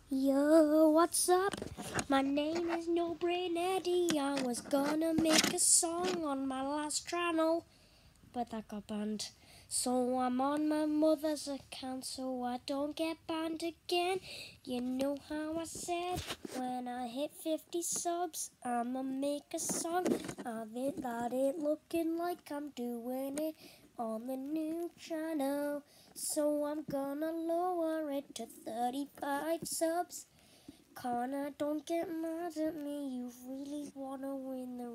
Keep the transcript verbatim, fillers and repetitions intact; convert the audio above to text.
Yo, what's up? My name is No Brain Eddie. I was gonna make a song on my last channel, but that got banned. So I'm on my mother's account so I don't get banned again. You know how I said when I hit fifty subs, I'ma make a song of it that it looking like I'm doing it on the new channel. So I'm gonna lower it to thirty-five subs. Connor, don't get mad at me. You really wanna win the